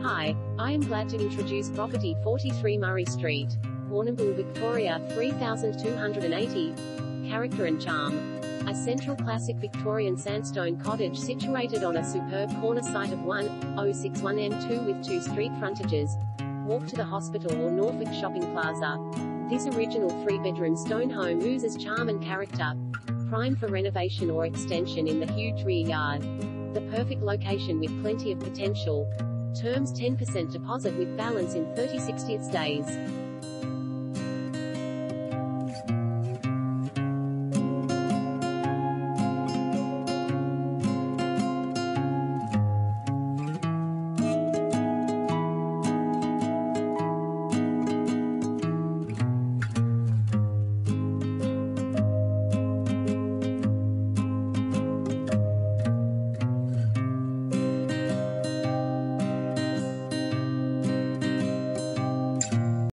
Hi, I am glad to introduce property 43 Murray Street, Warrnambool, Victoria 3280. Character and charm. A central classic Victorian sandstone cottage situated on a superb corner site of 1061 M2 with 2 street frontages. Walk to the hospital or Norfolk Shopping Plaza. This original 3-bedroom stone home oozes charm and character. Prime for renovation or extension in the huge rear yard. The perfect location with plenty of potential. Terms 10% deposit with balance in 30-60 days.